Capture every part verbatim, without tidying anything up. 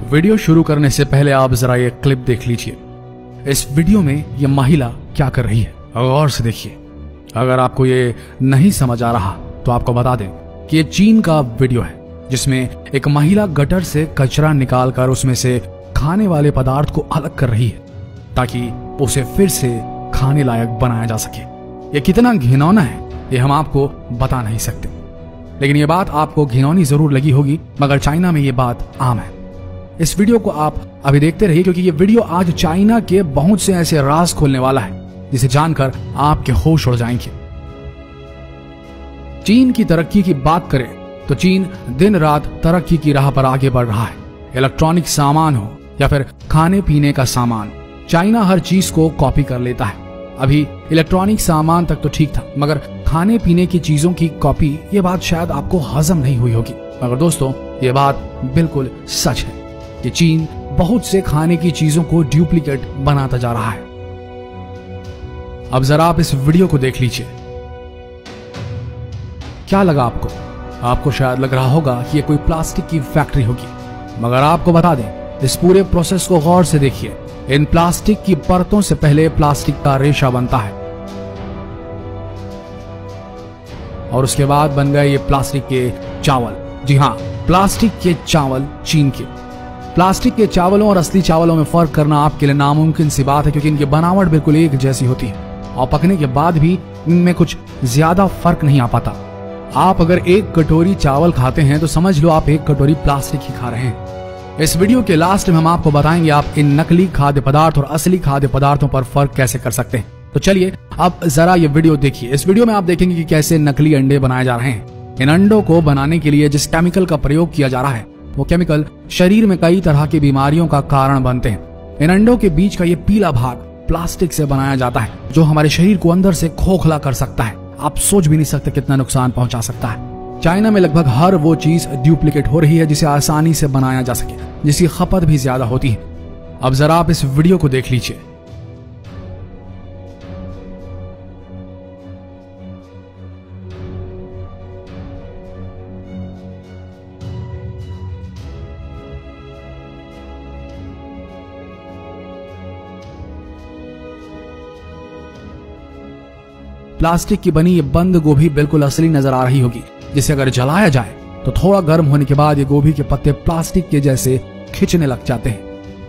Video शुरू करने से पहले आप जरा ये क्लिप देख लीजिए। इस वीडियो में ये महिला क्या कर रही है, गौर से देखिए। अगर आपको ये नहीं समझ आ रहा तो आपको बता दें कि ये चीन का वीडियो है, जिसमें एक महिला गटर से कचरा निकालकर उसमें से खाने वाले पदार्थ को अलग कर रही है ताकि उसे फिर से खाने लायक बनाया जा सके। ये कितना घिनौना है ये हम आपको बता नहीं सकते, लेकिन ये बात आपको घिनौनी जरूर लगी होगी, मगर चाइना में ये बात आम है। इस वीडियो को आप अभी देखते रहिए, क्योंकि ये वीडियो आज चाइना के बहुत से ऐसे राज खोलने वाला है जिसे जानकर आपके होश उड़ जाएंगे। चीन की तरक्की की बात करें तो चीन दिन रात तरक्की की राह पर आगे बढ़ रहा है। इलेक्ट्रॉनिक सामान हो या फिर खाने पीने का सामान, चाइना हर चीज को कॉपी कर लेता है। अभी इलेक्ट्रॉनिक सामान तक तो ठीक था, मगर खाने पीने की चीजों की कॉपी, ये बात शायद आपको हजम नहीं हुई होगी, मगर दोस्तों ये बात बिल्कुल सच है कि चीन बहुत से खाने की चीजों को डुप्लीकेट बनाता जा रहा है। अब जरा आप इस वीडियो को देख लीजिए। क्या लगा आपको? आपको शायद लग रहा होगा कि ये कोई प्लास्टिक की फैक्ट्री होगी, मगर आपको बता दें, इस पूरे प्रोसेस को गौर से देखिए। इन प्लास्टिक की परतों से पहले प्लास्टिक का रेशा बनता है और उसके बाद बन गए ये प्लास्टिक के चावल। जी हाँ, प्लास्टिक के चावल चीन के। प्लास्टिक के चावलों और असली चावलों में फर्क करना आपके लिए नामुमकिन सी बात है, क्योंकि इनकी बनावट बिल्कुल एक जैसी होती है और पकने के बाद भी इनमें कुछ ज्यादा फर्क नहीं आ पाता। आप अगर एक कटोरी चावल खाते हैं तो समझ लो आप एक कटोरी प्लास्टिक ही खा रहे हैं। इस वीडियो के लास्ट में हम आपको बताएंगे आप इन नकली खाद्य पदार्थ और असली खाद्य पदार्थों पर फर्क कैसे कर सकते हैं। तो चलिए अब जरा ये वीडियो देखिए। इस वीडियो में आप देखेंगे कि कैसे नकली अंडे बनाए जा रहे हैं। इन अंडों को बनाने के लिए जिस केमिकल का प्रयोग किया जा रहा है, वो केमिकल शरीर में कई तरह की बीमारियों का कारण बनते हैं। इन अंडों के बीच का ये पीला भाग प्लास्टिक से बनाया जाता है, जो हमारे शरीर को अंदर से खोखला कर सकता है। आप सोच भी नहीं सकते कितना नुकसान पहुंचा सकता है। चाइना में लगभग हर वो चीज डुप्लीकेट हो रही है जिसे आसानी से बनाया जा सके, जिसकी खपत भी ज्यादा होती है। अब जरा आप इस वीडियो को देख लीजिए। प्लास्टिक की बनी ये बंद गोभी बिल्कुल असली नजर आ रही होगी, जिसे अगर जलाया जाए तो थोड़ा गर्म होने के बाद ये गोभी के पत्ते प्लास्टिक के जैसे खिंचने लग जाते हैं।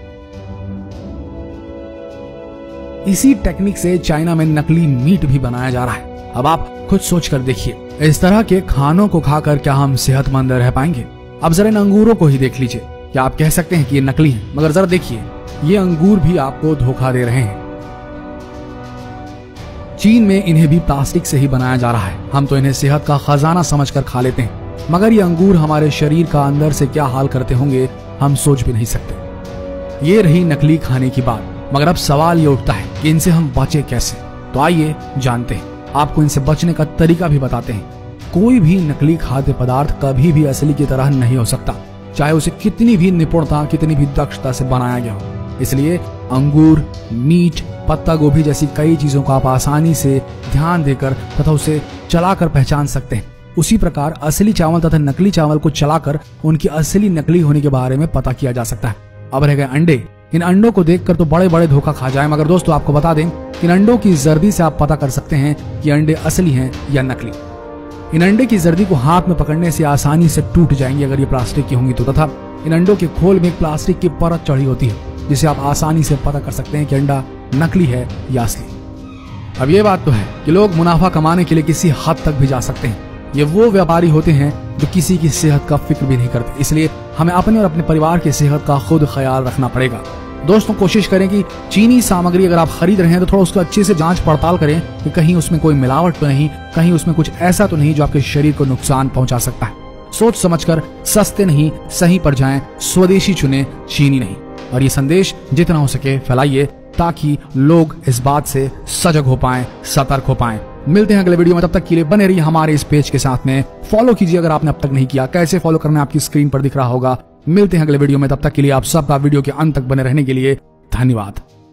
इसी टेक्निक से चाइना में नकली मीट भी बनाया जा रहा है। अब आप खुद सोच कर देखिए, इस तरह के खानों को खाकर क्या हम सेहतमंद रह पाएंगे? अब जरा इन अंगूरों को ही देख लीजिए। क्या आप कह सकते हैं कि ये नकली है? मगर जरा देखिए, ये अंगूर भी आपको धोखा दे रहे हैं। चीन में इन्हें भी प्लास्टिक से ही बनाया जा रहा है। हम तो इन्हें सेहत का खजाना समझकर खा लेते हैं, मगर ये अंगूर हमारे शरीर का अंदर से क्या हाल करते होंगे हम सोच भी नहीं सकते। ये रही नकली खाने की बात, मगर अब सवाल ये उठता है कि इनसे हम बचे कैसे? तो आइए जानते हैं। आपको इनसे बचने का तरीका भी बताते हैं। कोई भी नकली खाद्य पदार्थ कभी भी असली की तरह नहीं हो सकता, चाहे उसे कितनी भी निपुणता, कितनी भी दक्षता से बनाया गया हो। इसलिए अंगूर, मीट, पत्ता गोभी जैसी कई चीजों को आप आसानी से ध्यान देकर तथा उसे चलाकर पहचान सकते हैं। उसी प्रकार असली चावल तथा नकली चावल को चलाकर उनकी असली नकली होने के बारे में पता किया जा सकता है। अब रह गए अंडे। इन अंडों को देखकर तो बड़े बड़े धोखा खा जाए, मगर दोस्तों आपको बता दें, इन अंडों की जर्दी से आप पता कर सकते हैं कि अंडे असली हैं या नकली। इन अंडे की जर्दी को हाथ में पकड़ने से आसानी से टूट जाएंगी अगर ये प्लास्टिक की होंगी तो, तथा इन अंडों के खोल में एक प्लास्टिक की परत चढ़ी होती है, जिसे आप आसानी से पता कर सकते हैं कि अंडा नकली है या असली। अब ये बात तो है कि लोग मुनाफा कमाने के लिए किसी हद तक भी जा सकते हैं। ये वो व्यापारी होते हैं जो किसी की सेहत का फिक्र भी नहीं करते। इसलिए हमें अपने और अपने परिवार की सेहत का खुद ख्याल रखना पड़ेगा। दोस्तों, कोशिश करें कि चीनी सामग्री अगर आप खरीद रहे हैं तो थोड़ा उसको अच्छे से जांच पड़ताल करें कि कहीं उसमें कोई मिलावट तो नहीं, कहीं उसमें कुछ ऐसा तो नहीं जो आपके शरीर को नुकसान पहुंचा सकता है। सोच समझकर सस्ते नहीं, सही पर जाएं, स्वदेशी चुने, चीनी नहीं। और ये संदेश जितना हो सके फैलाइए, ताकि लोग इस बात से सजग हो पाएं, सतर्क हो पाएं। मिलते हैं अगले वीडियो में, तब तक के लिए बने रहिए हमारे इस पेज के साथ में। फॉलो कीजिए अगर आपने अब तक नहीं किया। कैसे फॉलो करना है आपकी स्क्रीन पर दिख रहा होगा। मिलते हैं अगले वीडियो में, तब तक के लिए आप सबका वीडियो के अंत तक बने रहने के लिए धन्यवाद।